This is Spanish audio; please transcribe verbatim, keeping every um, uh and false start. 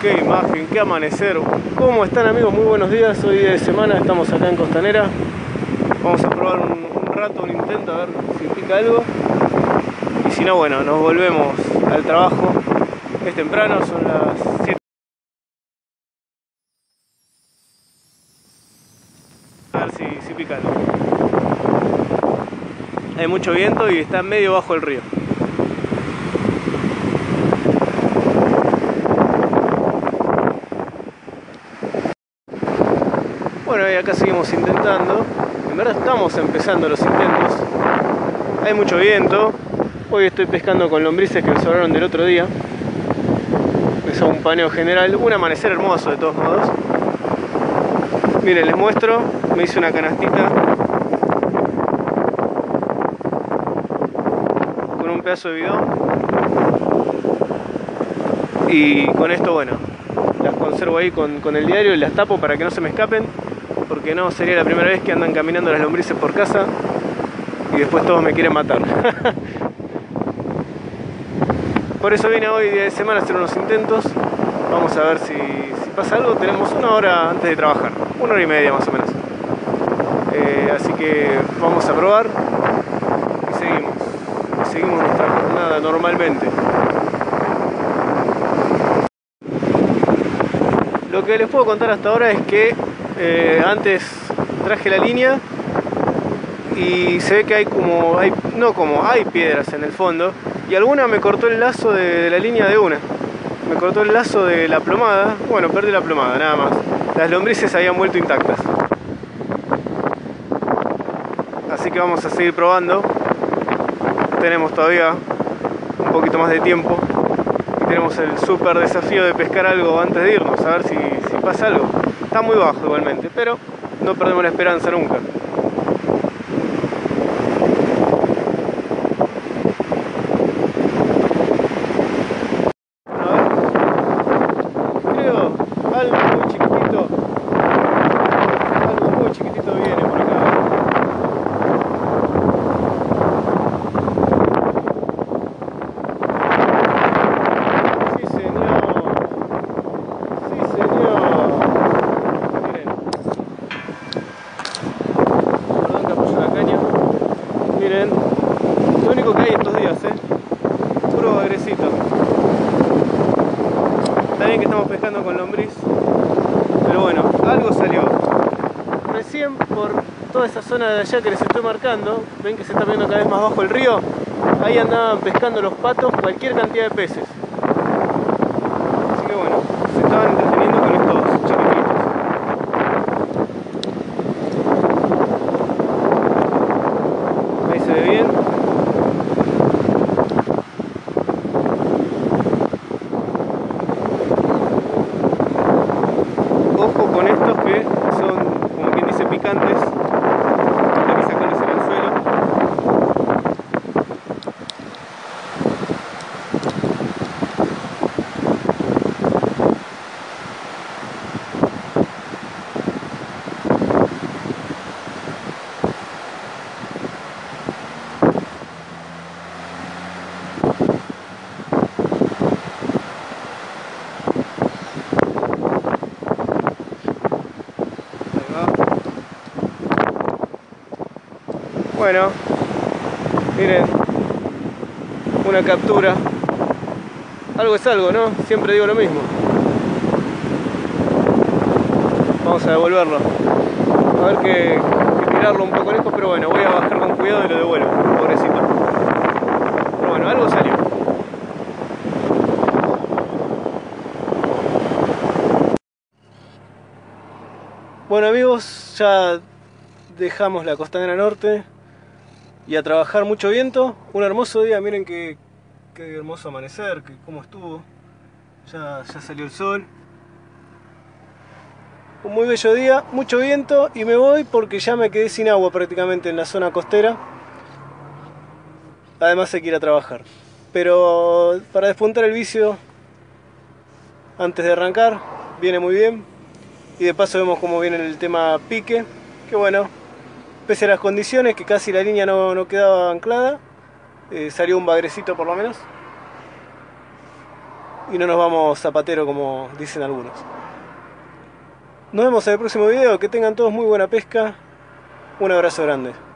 Qué imagen, qué amanecer. ¿Cómo están, amigos? Muy buenos días. Hoy día de semana, estamos acá en Costanera. Vamos a probar un, un rato, un intento, a ver si pica algo. Y si no, bueno, nos volvemos al trabajo. Es temprano, son las siete. A ver si, si pica algo. Hay mucho viento y está medio bajo el río. Bueno, y acá seguimos intentando. En verdad estamos empezando los intentos. Hay mucho viento. Hoy estoy pescando con lombrices que me sobraron del otro día. Es un paneo general. Un amanecer hermoso de todos modos. Miren, les muestro. Me hice una canastita con un pedazo de bidón. Y con esto, bueno, las conservo ahí con, con el diario y las tapo para que no se me escapen. Porque no sería la primera vez que andan caminando las lombrices por casa y después todos me quieren matar. Por eso vine hoy día de semana a hacer unos intentos. Vamos a ver si, si pasa algo. Tenemos una hora antes de trabajar, una hora y media más o menos. Eh, así que vamos a probar y seguimos. Y seguimos nuestra jornada normalmente. Lo que les puedo contar hasta ahora es que Eh, antes traje la línea y se ve que hay como, hay, no como, hay piedras en el fondo y alguna me cortó el lazo de, de la línea de una. Me cortó el lazo de la plomada, bueno, perdí la plomada, nada más. Las lombrices habían vuelto intactas. Así que vamos a seguir probando. Tenemos todavía un poquito más de tiempo y tenemos el súper desafío de pescar algo antes de irnos, a ver si, si pasa algo. Está muy bajo igualmente, pero no perdemos la esperanza nunca. A ver, creo algo muy chiquitito, algo muy chiquitito viene por acá. Sí, señor. Sí, señor. Miren, lo único que hay estos días, ¿eh? Puro agresito. Está bien que estamos pescando con lombriz, pero bueno, algo salió. Recién por toda esa zona de allá que les estoy marcando, ven que se está viendo cada vez más bajo el río. Ahí andaban pescando los patos cualquier cantidad de peces. Así que bueno, se estaban entreteniendo con estos chiquititos. Ahí se ve bien. Ojo con estos que son, como quien dice, picantes. Hay que sacarlos en el suelo. Bueno, miren, una captura. Algo es algo, ¿no? Siempre digo lo mismo. Vamos a devolverlo. A ver que, que tirarlo un poco lejos, pero bueno, voy a bajar con cuidado y lo devuelvo, pobrecito. Pero bueno, algo salió. Bueno, amigos, ya dejamos la Costanera Norte y a trabajar. Mucho viento, un hermoso día. Miren qué, qué hermoso amanecer, que cómo estuvo. Ya, ya salió el sol. Un muy bello día, mucho viento y me voy porque ya me quedé sin agua prácticamente en la zona costera. Además hay que ir a trabajar. Pero para despuntar el vicio antes de arrancar, viene muy bien. Y de paso vemos cómo viene el tema pique, que bueno, pese a las condiciones, que casi la línea no, no quedaba anclada, eh, salió un bagrecito por lo menos. y no nos vamos zapatero como dicen algunos. Nos vemos en el próximo video, que tengan todos muy buena pesca, un abrazo grande.